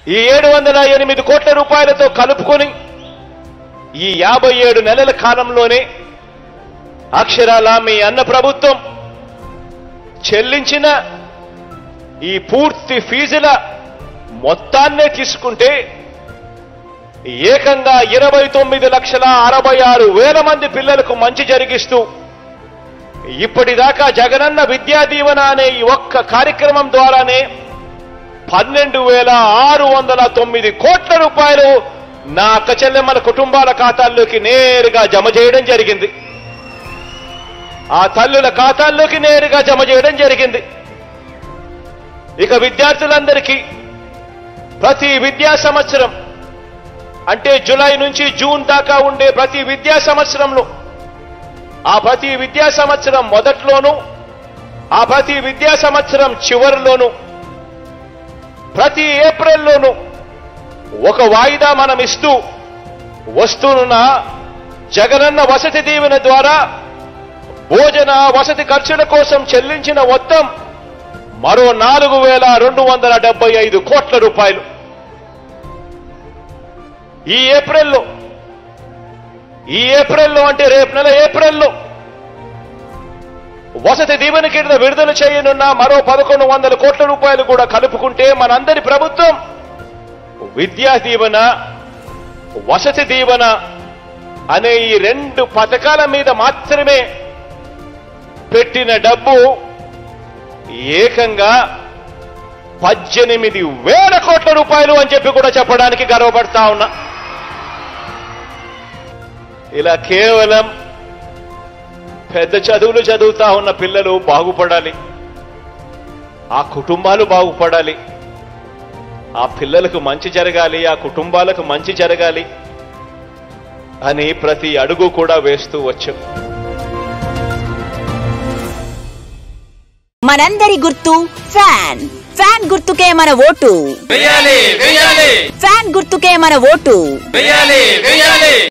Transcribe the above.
ఈ 708 కోట్ల రూపాయలతో కలుపుకొని ఈ 57 నెలల కాలంలోనే అక్షరాల మీ అన్న ప్రభుత్వం చెల్లించిన ఈ పూర్తి ఫీజుల మొత్తాన్నే తీసుకుంటే ఏకంగా 29,66,000 మంది పిల్లలకు మంచి జరిగిస్తూ ఇప్పటిదాకా జగనన్న విద్యా దీవెన అనే ఈ ఒక్క కార్యక్రమం ద్వారానే 12,609 కోట్ల రూపాయలు నా అక్క చెల్లెమ్మల కుటుంబాల ఖాతాల్లోకి నేరుగా జమ చేయడం జరిగింది. ఆ తల్లుల ఖాతాల్లోకి నేరుగా జమ చేయడం జరిగింది. ఇక విద్యార్థులందరికీ ప్రతి విద్యా సంవత్సరం అంటే జూలై నుంచి జూన్ దాకా ఉండే ప్రతి విద్యా సంవత్సరంలో ఆ ప్రతి విద్యా సంవత్సరం మొదట్లోనూ ఆ ప్రతి విద్యా సంవత్సరం చివరిలోనూ ప్రతి ఏప్రిల్లోనూ ఒక వాయిదా మనం ఇస్తూ వస్తున్న జగనన్న వసతి దీవెన ద్వారా భోజన వసతి ఖర్చుల కోసం చెల్లించిన మొత్తం మరో 4,275 కోట్ల రూపాయలు. ఈ ఏప్రిల్లో అంటే రేపు నెల ఏప్రిల్లో వసతి దీవెన కింద విడుదల చేయనున్న మరో 1,100 కోట్ల రూపాయలు కూడా కలుపుకుంటే మనందరి ప్రభుత్వం విద్యా దీవెన వసతి దీవెన అనే ఈ 2 పథకాల మీద మాత్రమే పెట్టిన డబ్బు ఏకంగా 18,000 కోట్ల రూపాయలు అని చెప్పి కూడా చెప్పడానికి గర్వపడతా ఉన్నా. ఇలా కేవలం పెద్ద చదువులు చదువుతా ఉన్న పిల్లలు బాగుపడాలి, ఆ కుటుంబాలు బాగుపడాలి, ఆ పిల్లలకు మంచి జరగాలి, ఆ కుటుంబాలకు మంచి జరగాలి అని ప్రతి అడుగు కూడా వేస్తూ వచ్చాం. మనందరి గుర్తు ఫ్యాన్. ఫ్యాన్ గుర్తుకే మన ఓటు. ఫ్యాన్ గుర్తుకే మన ఓటు.